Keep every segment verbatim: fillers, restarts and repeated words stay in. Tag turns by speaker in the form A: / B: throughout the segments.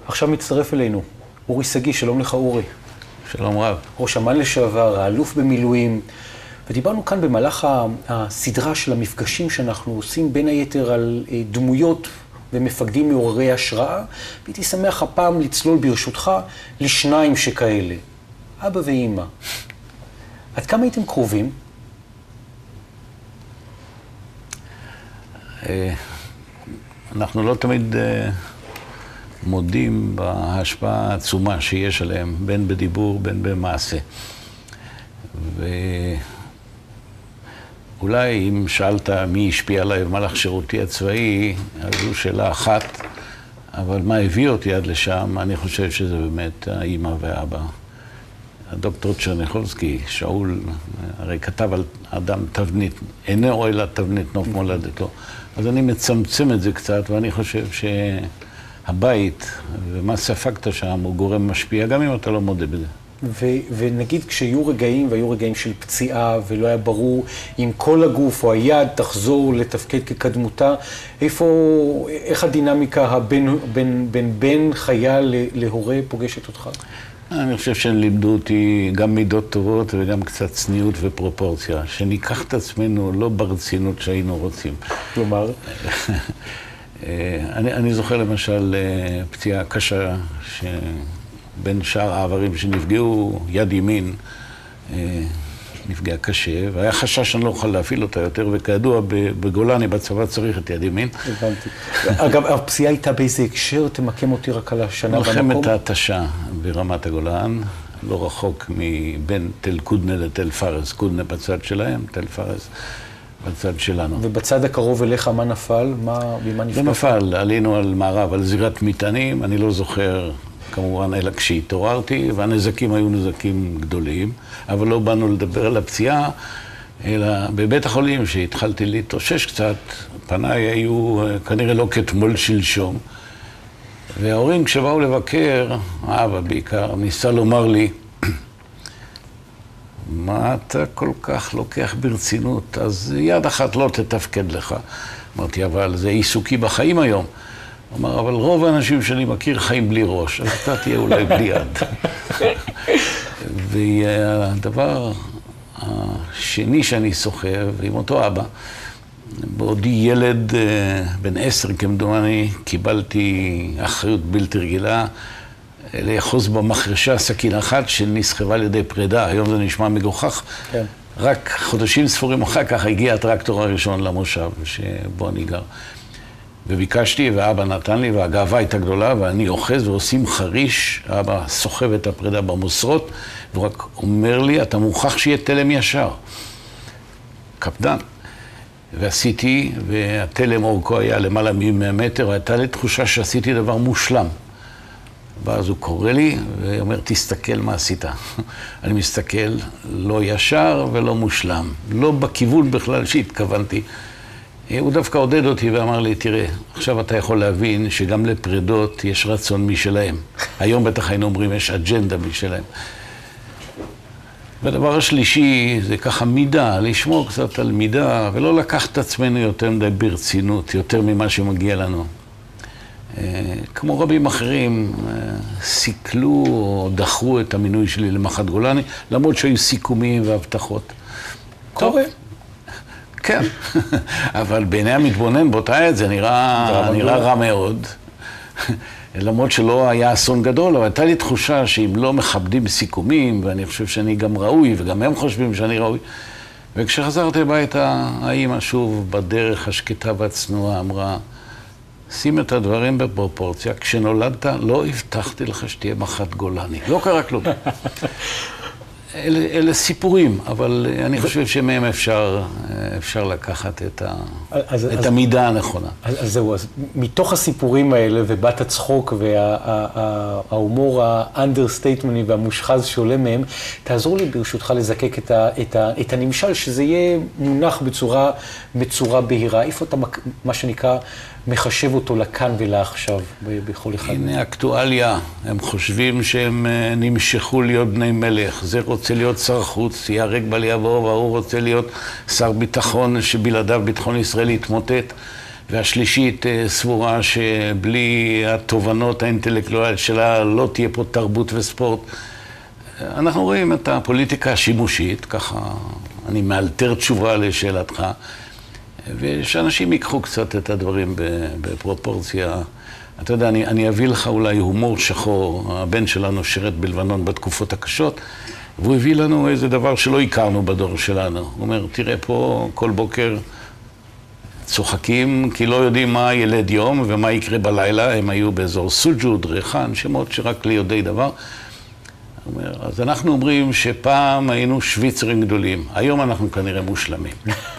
A: עכשיו מצטרף אלינו, אורי שגיא, שלום לך אורי.
B: שלום רב.
A: ראש אמ"ן לשעבר, האלוף במילואים, ודיברנו כאן במהלך הסדרה של המפגשים שאנחנו עושים בין היתר על דמויות ומפקדים מעוררי השראה, והייתי שמח הפעם לצלול ברשותך לשניים שכאלה, אבא ואמא. עד כמה הייתם קרובים?
B: אנחנו לא תמיד מודים בהשפעה העצומה שיש עליהם, בין בדיבור, בין במעשה. ואולי אם שאלת מי השפיע עליי במהלך שירותי הצבאי, אז זו שאלה אחת, אבל מה הביא אותי עד לשם, אני חושב שזה באמת האמא והאבא. הדוקטור צ'רניחובסקי, שאול, הרי כתב על אדם תבנית, אינו אלא תבנית נוף מולדתו. אז אני מצמצם את זה קצת, ואני חושב שהבית ומה ספגת שם הוא גורם משפיע, גם אם אתה לא מודה בזה.
A: ו- ונגיד כשיהיו רגעים, והיו רגעים של פציעה, ולא היה ברור אם כל הגוף או היד תחזור לתפקד כקדמותה, איפה, איך הדינמיקה הבין, בין, בין, בין חייל להורה פוגשת אותך?
B: אני חושב שהם לימדו אותי גם מידות טובות וגם קצת צניעות ופרופורציה, שניקח את עצמנו לא ברצינות שהיינו רוצים.
A: כלומר?
B: אני, אני זוכר למשל פציעה קשה שבין שאר העברים שנפגעו, יד ימין נפגעה קשה, והיה חשש שאני לא אוכל להפעיל אותה יותר, וכידוע בגולני בצבא צריך את יד ימין.
A: הבנתי. אגב, הפציעה הייתה באיזה הקשר, תמקם אותי רק על השנה במקום?
B: מלחמת ההתשה ברמת הגולן, לא רחוק מבין תל קודנה לתל פרס, קודנה בצד שלהם, תל פרס בצד שלנו.
A: ובצד הקרוב אליך מה נפל? מה, במה נפגעת?
B: זה נפל, עלינו על מערב, על זירת מטענים, אני לא זוכר כמובן אלא כשהתעוררתי, והנזקים היו נזקים גדולים, אבל לא באנו לדבר על הפציעה, אלא בבית החולים שהתחלתי להתאושש קצת, פניי היו כנראה לא כתמול שלשום, וההורים כשבאו לבקר, האבא בעיקר, ניסה לומר לי, מה אתה כל כך לוקח ברצינות? אז יד אחת לא תתפקד לך. אמרתי, אבל זה עיסוקי בחיים היום. הוא אמר, אבל רוב האנשים שאני מכיר חיים בלי ראש, אז אתה תהיה אולי בלי יד. והדבר השני שאני סוחב, עם אותו אבא, בעודי ילד בן עשר כמדומני, קיבלתי אחריות בלתי רגילה, לאחוז במחרשה סכין אחת שנסחבה על ידי פרידה, היום זה נשמע מגוחך. כן. רק חודשים ספורים אחר כך הגיע הטרקטור הראשון למושב שבו אני גר. וביקשתי, ואבא נתן לי, והגאווה הייתה גדולה, ואני אוחז ועושים חריש, אבא סוחב את הפרידה במוסרות, והוא רק אומר לי, אתה מוכרח שיהיה תלם ישר. קפדן. ועשיתי, והתלם אורכו היה למעלה מ-מאה מטר, והייתה לי תחושה שעשיתי דבר מושלם. ואז הוא קורא לי, ואומר, תסתכל מה עשית. אני מסתכל, לא ישר ולא מושלם. לא בכיוון בכלל שהתכוונתי. הוא דווקא עודד אותי ואמר לי, תראה, עכשיו אתה יכול להבין שגם לפרידות יש רצון משלהם. היום בטח היינו אומרים, יש אג'נדה משלהם. והדבר השלישי זה ככה מידה, לשמור קצת על מידה, ולא לקחת את עצמנו יותר מדי ברצינות, יותר ממה שמגיע לנו. כמו רבים אחרים, סיכלו או דחרו את המינוי שלי למח"ט גולני, למרות שהיו סיכומים והבטחות.
A: קורה.
B: כן, אבל בעיני המתבונן באותה עת זה נראה, נראה רע מאוד. למרות שלא היה אסון גדול, אבל הייתה לי תחושה שאם לא מכבדים סיכומים, ואני חושב שאני גם ראוי, וגם הם חושבים שאני ראוי, וכשחזרתי הביתה, האמא שוב בדרך השקטה והצנועה אמרה, שים את הדברים בפרופורציה, כשנולדת לא הבטחתי לך שתהיה מח"ט גולני. לא קרה כלום. אלה, אלה סיפורים, אבל אני חושב שמהם אפשר, אפשר לקחת את, ה,
A: אז,
B: את
A: אז,
B: המידה הנכונה.
A: אז, אז זהו, אז מתוך הסיפורים האלה ובת הצחוק וההומור האנדרסטייטמני והמושחז שעולה מהם, תעזור לי ברשותך לזקק את, ה, את, ה, את הנמשל, שזה יהיה מונח בצורה, בצורה בהירה. איפה אתה, מה שנקרא, מחשב אותו לכאן ולעכשיו בכל אחד?
B: הנה אקטואליה, הם חושבים שהם נמשכו להיות בני מלך. זה רוצה להיות שר חוץ, ייהרג בל יעבור, והוא רוצה להיות שר ביטחון שבלעדיו ביטחון ישראלי יתמוטט. והשלישית סבורה שבלי התובנות האינטלקטואליות שלה לא תהיה פה תרבות וספורט. אנחנו רואים את הפוליטיקה השימושית, ככה אני מאלתר תשובה לשאלתך, ושאנשים ייקחו קצת את הדברים בפרופורציה. אתה יודע, אני, אני אביא לך אולי הומור שחור. הבן שלנו שרת בלבנון בתקופות הקשות, והוא הביא לנו איזה דבר שלא הכרנו בדור שלנו. הוא אומר, תראה פה כל בוקר צוחקים, כי לא יודעים מה ילד יום ומה יקרה בלילה. הם היו באזור סוג'וד, ריחן, שמות שרק לי יודעי דבר. הוא אומר, אז אנחנו אומרים שפעם היינו שוויצרים גדולים, היום אנחנו כנראה מושלמים.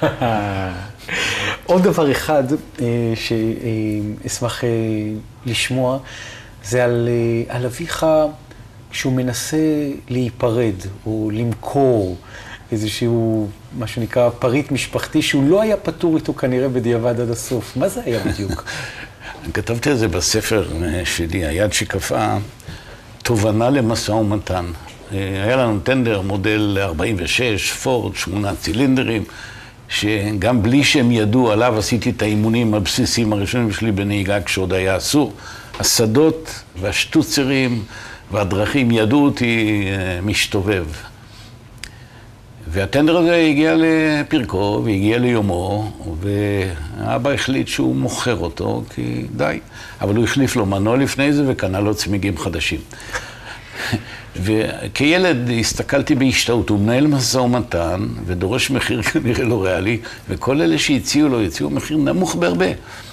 A: עוד דבר אחד שאשמח לשמוע, זה על, על אביך כשהוא מנסה להיפרד או למכור איזשהו, מה שנקרא, פריט משפחתי, שהוא לא היה פטור איתו כנראה בדיעבד עד הסוף. מה זה היה בדיוק?
B: כתבתי את זה בספר שלי, היד שקפאה, תובנה למשא ומתן. היה לנו טנדר, מודל ארבעים ושש, פורד, שמונה צילינדרים, שגם בלי שהם ידעו עליו, עשיתי את האימונים הבסיסיים הראשונים שלי בנהיגה כשעוד היה אסור. השדות והשטוצרים והדרכים ידעו אותי משתובב. והטנדר הזה הגיע לפרקו והגיע ליומו, ואבא החליט שהוא מוכר אותו, כי די. אבל הוא החליף לו מנוע לפני זה וקנה לו צמיגים חדשים. וכילד הסתכלתי בהשתאות, הוא מנהל משא ומתן ודורש מחיר כנראה לא ריאלי, וכל אלה שהציעו לו, הציעו מחיר נמוך בהרבה.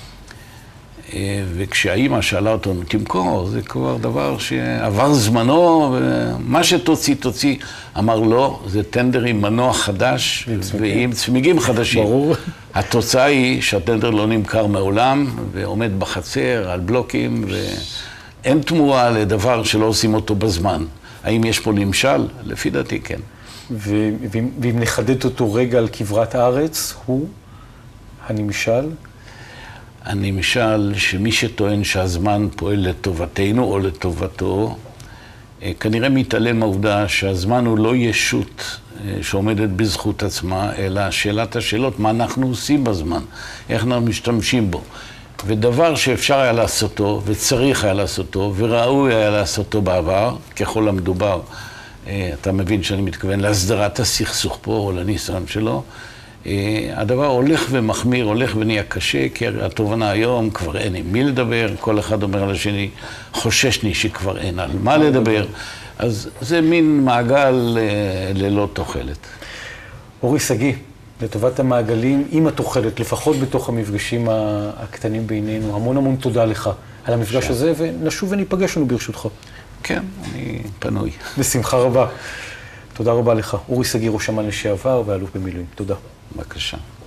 B: וכשהאימא שאלה אותו, תמכור, זה כבר דבר שעבר זמנו, ומה שתוציא, תוציא. אמר לא, זה טנדר עם מנוע חדש ועם צמיגים חדשים.
A: ברור.
B: התוצאה היא שהטנדר לא נמכר מעולם, ועומד בחצר על בלוקים, ואין תמורה לדבר שלא עושים אותו בזמן. האם יש פה נמשל? לפי דעתי כן.
A: ואם נחדד אותו רגע על כברת הארץ, הוא הנמשל?
B: הנמשל שמי שטוען שהזמן פועל לטובתנו או לטובתו, כנראה מתעלם מהעובדה שהזמן הוא לא ישות שעומדת בזכות עצמה, אלא שאלת השאלות, מה אנחנו עושים בזמן, איך אנחנו משתמשים בו. ודבר שאפשר היה לעשותו, וצריך היה לעשותו, וראוי היה לעשותו בעבר, ככל המדובר, אתה מבין שאני מתכוון להסדרת הסכסוך פה או לניסיון שלו, הדבר הולך ומחמיר, הולך ונהיה קשה, כי התובנה היום כבר אין עם מי לדבר, כל אחד אומר על השני, חוששני שכבר אין על מה לדבר, אז זה מין מעגל ללא תוחלת.
A: אורי שגיא, לטובת המעגלים, עם התוחלת, לפחות בתוך המפגשים הקטנים בינינו, המון המון תודה לך על המפגש שם. הזה, ונשוב וניפגש לנו ברשותך.
B: כן, אני פנוי.
A: בשמחה רבה. תודה רבה לך. אורי שגיא, ראש אמ"ן לשעבר ואלוף במילואים. תודה.
B: בבקשה.